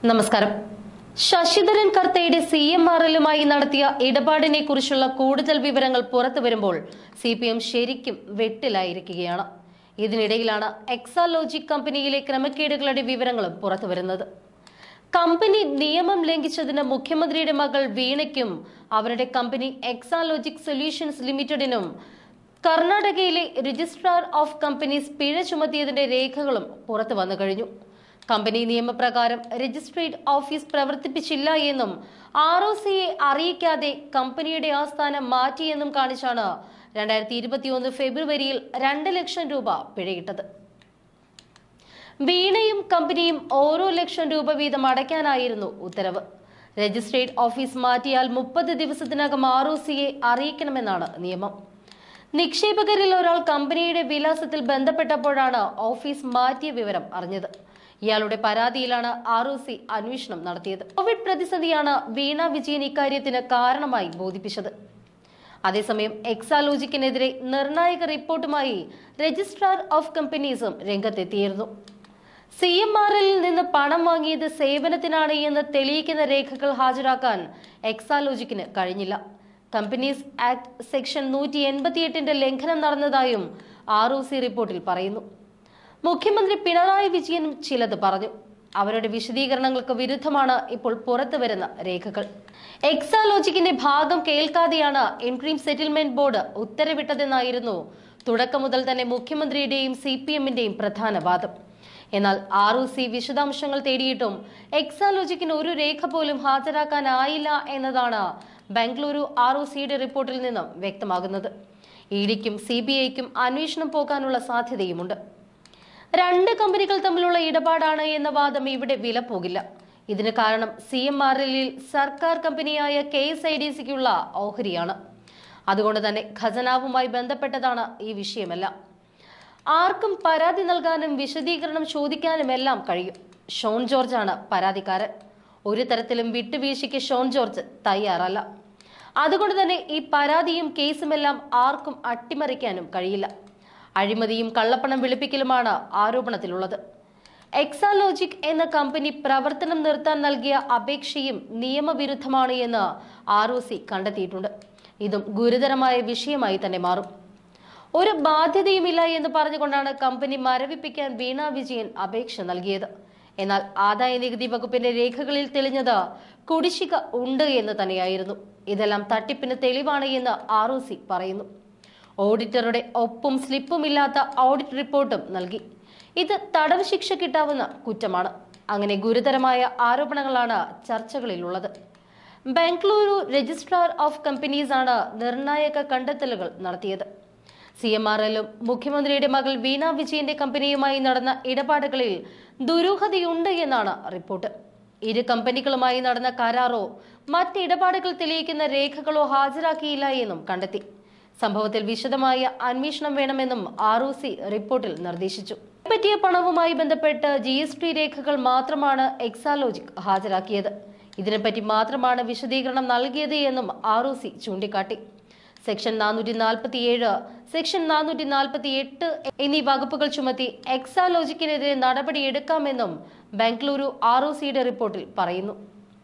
നമസ്കാരം. ശശിധരൻ കർത്തയുടെ CMRL-ലുമായി നടത്തിയ ഇടപാടിനെ കുറിച്ചുള്ള കൂടുതൽ വിവരങ്ങൾ പുറത്തു വരുമ്പോൾ CPM ശരിക്കും വെട്ടിലായിരിക്കുകയാണ്. ഇതിനിടയിലാണ് എക്സാലോജിക് കമ്പനിയിലെ ക്രമക്കേടുകളുടെ വിവരങ്ങളും പുറത്തു വരുന്നത്. കമ്പനി നിയമം ലംഘിച്ചതിന് മുഖ്യമന്ത്രിയുടെ മകൾ വീണയ്ക്കും അവരുടെ കമ്പനി എക്സാലോജിക് സൊല്യൂഷൻസ് ലിമിറ്റഡിനും കർണാടകയിലെ രജിസ്ട്രാർ ഓഫ് കമ്പനീസ് പിഴ ചുമത്തിയതിന്റെ രേഖകളും പുറത്തു വന്നു കഴിഞ്ഞു. കമ്പനി നിയമപ്രകാരം രജിസ്ട്രേഡ് ഓഫീസ് പ്രവർത്തിപ്പിച്ചില്ല എന്നും ROCയെ അറിയിക്കാതെ കമ്പനിയുടെ ആസ്ഥാനം മാറ്റിയെന്നും കാണിച്ചാണ് 2021 ഫെബ്രുവരിയിൽ 2 ലക്ഷം രൂപ പിഴയിട്ടത്. വീണയും കമ്പനിയും ഓരോ ലക്ഷം രൂപ വീതം അടയ്ക്കാനായിരുന്നു ഉത്തരവ്. രജിസ്ട്രേഡ് ഓഫീസ് മാറ്റിയാൽ 30 ദിവസത്തിനകം ROCയെ അറിയിക്കണമെന്നാണ് നിയമം. നിക്ഷേപകരിൽ ഒരാൾ കമ്പനിയുടെ വിലാസത്തിൽ ബന്ധപ്പെട്ടപ്പോഴാണ് ഓഫീസ് മാറ്റിയ വിവരം അറിഞ്ഞത്. ഇയാളുടെ പരാതിയിലാണ് ROC അന്വേഷണം നടത്തിയത്. കോവിഡ് പ്രതിസന്ധിയാണ് വീണ വിജയൻ ഇക്കാര്യത്തിന് കാരണമായി ബോധിപ്പിച്ചത്. അതേസമയം എക്സാലോജിക്കിനെതിരെ നിർണായക റിപ്പോർട്ടുമായി രജിസ്ട്രാർ ഓഫ് കമ്പനീസും രംഗത്തെത്തിയിരുന്നു. CMRL-ൽ നിന്ന് പണം വാങ്ങിയത് സേവനത്തിനാണ് എന്ന് തെളിയിക്കുന്ന രേഖകൾ ഹാജരാക്കാൻ എക്സാലോജിക്കിന് കഴിഞ്ഞില്ല. കമ്പനീസ് ആക്ട് സെക്ഷൻ 188-ന്റെ ലംഘനം നടന്നതായും ROC റിപ്പോർട്ടിൽ പറയുന്നു. മുഖ്യമന്ത്രി പിണറായി വിജയനും ചിലത് പറഞ്ഞു. അവരുടെ വിശദീകരണങ്ങൾക്ക് വിരുദ്ധമാണ് ഇപ്പോൾ പുറത്തുവരുന്ന രേഖകൾ. എക്സാലോജിക്കിന്റെ ഭാഗം കേൾക്കാതെയാണ് ഇൻട്രീം സെറ്റിൽമെന്റ് ബോർഡ് ഉത്തരവിട്ടതെന്നായിരുന്നു തുടക്കം മുതൽ തന്നെ മുഖ്യമന്ത്രിയുടെയും CPM-ന്റെയും പ്രധാന വാദം. എന്നാൽ ROC വിശദാംശങ്ങൾ തേടിയിട്ടും എക്സാലോജിക്കിന് ഒരു രേഖ പോലും ഹാജരാക്കാനായില്ല എന്നതാണ് ബംഗളൂരു ROCയുടെ റിപ്പോർട്ടിൽ നിന്നും വ്യക്തമാകുന്നത്. EDക്കും CBIക്കും അന്വേഷണം പോകാനുള്ള സാധ്യതയുമുണ്ട്. രണ്ട് കമ്പനികൾ തമ്മിലുള്ള ഇടപാടാണ് എന്ന വാദം ഇവിടെ വില പോകില്ല. ഇതിന് കാരണം CMRL-ൽ സർക്കാർ കമ്പനിയായ KSIDCക്കുള്ള ഓഹരിയാണ്. അതുകൊണ്ട് തന്നെ ഖജനാവുമായി ബന്ധപ്പെട്ടതാണ് ഈ വിഷയമല്ല. ആർക്കും പരാതി നൽകാനും വിശദീകരണം ചോദിക്കാനുമെല്ലാം കഴിയും. ഷോൺ ജോർജ് ആണ് പരാതിക്കാരൻ. ഒരു തരത്തിലും വിട്ടുവീഴ്ചയ്ക്ക് ഷോൺ ജോർജ് തയ്യാറല്ല. അതുകൊണ്ട് തന്നെ ഈ പരാതിയും കേസുമെല്ലാം ആർക്കും അട്ടിമറിക്കാനും കഴിയില്ല. അഴിമതിയും കള്ളപ്പണം വെളുപ്പിക്കലുമാണ് ആരോപണത്തിലുള്ളത്. എക്സാലോജിക് എന്ന കമ്പനി പ്രവർത്തനം നിർത്താൻ നൽകിയ അപേക്ഷയും നിയമവിരുദ്ധമാണ് എന്ന് ROC കണ്ടെത്തിയിട്ടുണ്ട്. ഇതും ഗുരുതരമായ വിഷയമായി തന്നെ മാറും. ഒരു ബാധ്യതയുമില്ല എന്ന് പറഞ്ഞുകൊണ്ടാണ് കമ്പനി മരവിപ്പിക്കാൻ വീണ വിജയൻ അപേക്ഷ നൽകിയത്. എന്നാൽ ആദായ നികുതി വകുപ്പിന്റെ രേഖകളിൽ തെളിഞ്ഞത് കുടിശ്ശിക ഉണ്ട് എന്ന് തന്നെയായിരുന്നു. ഇതെല്ലാം തട്ടിപ്പിന് തെളിവാണ് എന്ന് ROC പറയുന്നു. ഓഡിറ്ററുടെ ഒപ്പും സ്ലിപ്പും ഇല്ലാത്ത ഓഡിറ്റ് റിപ്പോർട്ടും നൽകി. ഇത് തടവ് ശിക്ഷ കിട്ടാവുന്ന കുറ്റമാണ്. അങ്ങനെ ഗുരുതരമായ ആരോപണങ്ങളാണ് ചർച്ചകളിലുള്ളത്. ബംഗളൂരു രജിസ്ട്രാർ ഓഫ് കമ്പനീസ് ആണ് നിർണായക കണ്ടെത്തലുകൾ നടത്തിയത്. CMRL-ലും മുഖ്യമന്ത്രിയുടെ മകൾ വീണ വിജയന്റെ കമ്പനിയുമായി നടന്ന ഇടപാടുകളിൽ ദുരൂഹതയുണ്ട് എന്നാണ് റിപ്പോർട്ട്. ഇരു കമ്പനികളുമായി നടന്ന കരാറോ മറ്റിടപാടുകൾ തെളിയിക്കുന്ന രേഖകളോ ഹാജരാക്കിയില്ല എന്നും കണ്ടെത്തി. സംഭവത്തിൽ വിശദമായ അന്വേഷണം വേണമെന്നും ROC റിപ്പോർട്ടിൽ നിർദ്ദേശിച്ചു. പറ്റിയ പണവുമായി ബന്ധപ്പെട്ട് GST രേഖകൾ മാത്രമാണ് എക്സാലോജിക് ഹാജരാക്കിയത്. ഇതിനെപ്പറ്റി മാത്രമാണ് വിശദീകരണം നൽകിയത് എന്നും ROC ചൂണ്ടിക്കാട്ടി. സെക്ഷൻ 447, സെക്ഷൻ 448 എന്നീ വകുപ്പുകൾ ചുമത്തി എക്സാലോജിക്കിനെതിരെ നടപടിയെടുക്കാമെന്നും ബംഗളൂരു ROCയുടെ റിപ്പോർട്ടിൽ പറയുന്നു.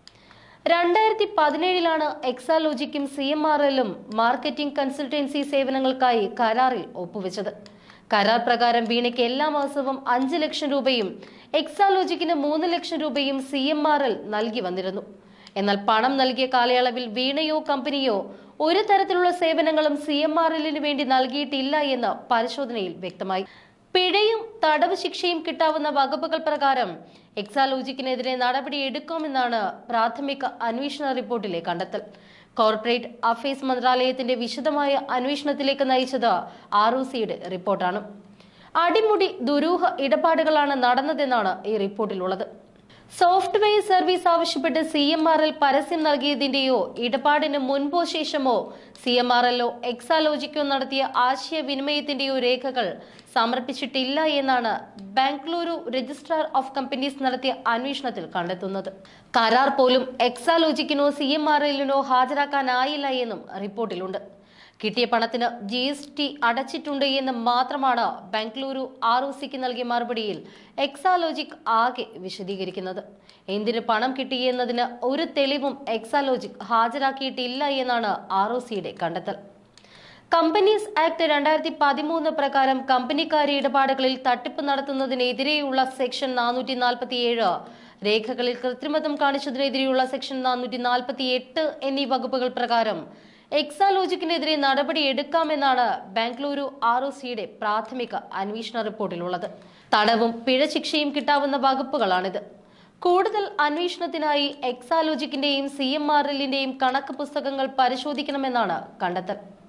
2017-ലാണ് എക്സാലോജിക്കും CMRL-ലും മാർക്കറ്റിംഗ് കൺസൾട്ടൻസി സേവനങ്ങൾക്കായി കരാറിൽ ഒപ്പുവെച്ചത്. കരാർ പ്രകാരം വീണയ്ക്ക് എല്ലാ മാസവും 5 ലക്ഷം രൂപയും എക്സാലോജിക്കിന് 3 ലക്ഷം രൂപയും CMRL നൽകി വന്നിരുന്നു. എന്നാൽ പണം നൽകിയ കാലയളവിൽ വീണയോ കമ്പനിയോ ഒരു തരത്തിലുള്ള സേവനങ്ങളും CMRL-ന് വേണ്ടി നൽകിയിട്ടില്ല എന്ന് പരിശോധനയിൽ വ്യക്തമായി. പിഴയും തടവ് ശിക്ഷയും കിട്ടാവുന്ന വകുപ്പുകൾ പ്രകാരം എക്സാലോജിക്കിനെതിരെ നടപടിയെടുക്കുമെന്നാണ് പ്രാഥമിക അന്വേഷണ റിപ്പോർട്ടിലെ കണ്ടെത്തൽ. കോർപ്പറേറ്റ് അഫയേഴ്സ് മന്ത്രാലയത്തിന്റെ വിശദമായ അന്വേഷണത്തിലേക്ക് നയിച്ചത് ROCയുടെ റിപ്പോർട്ടാണ്. അടിമുടി ദുരൂഹ ഇടപാടുകളാണ് നടന്നതെന്നാണ് ഈ റിപ്പോർട്ടിലുള്ളത്. സോഫ്റ്റ്വെയർ സർവീസ് ആവശ്യപ്പെട്ട് CMRL പരസ്യം നൽകിയതിന്റെയോ ഇടപാടിന് മുൻപോ ശേഷമോ CMRL-ഓ എക്സാലോജിക്കോ നടത്തിയ ആശയവിനിമയത്തിന്റെയോ രേഖകൾ സമർപ്പിച്ചിട്ടില്ല എന്നാണ് ബംഗളൂരു രജിസ്ട്രാർ ഓഫ് കമ്പനീസ് നടത്തിയ അന്വേഷണത്തിൽ കണ്ടെത്തുന്നത്. കരാർ പോലും എക്സാലോജിക്കിനോ CMRL-നോ ഹാജരാക്കാനായില്ല എന്നും റിപ്പോർട്ടിലുണ്ട്. കിട്ടിയ പണത്തിന് GST അടച്ചിട്ടുണ്ട് എന്ന് മാത്രമാണ് ബംഗളൂരു ROCക്ക് നൽകിയ മറുപടിയിൽ എക്സാലോജിക് ആകെ വിശദീകരിക്കുന്നത്. എന്തിന് പണം കിട്ടിയെന്നതിന് ഒരു തെളിവും എക്സാലോജിക് ഹാജരാക്കിയിട്ടില്ല എന്നാണ് ROCയുടെ കണ്ടെത്തൽ. കമ്പനീസ് ആക്ട് 2013 പ്രകാരം കമ്പനിക്കാരി ഇടപാടുകളിൽ തട്ടിപ്പ് നടത്തുന്നതിനെതിരെയുള്ള സെക്ഷൻ 447, രേഖകളിൽ കൃത്രിമത്വം കാണിച്ചതിനെതിരെയുള്ള സെക്ഷൻ 448 എന്നീ വകുപ്പുകൾ പ്രകാരം എക്സാലോജിക്കിനെതിരെ നടപടി എടുക്കാമെന്നാണ് ബംഗളൂരു ROCയുടെ പ്രാഥമിക അന്വേഷണ റിപ്പോർട്ടിലുള്ളത്. തടവും പിഴ ശിക്ഷയും കിട്ടാവുന്ന വകുപ്പുകളാണിത്. കൂടുതൽ അന്വേഷണത്തിനായി എക്സാലോജിക്കിന്റെയും CMRLന്റെയും കണക്ക് പുസ്തകങ്ങൾ പരിശോധിക്കണമെന്നാണ് കണ്ടെത്തൽ.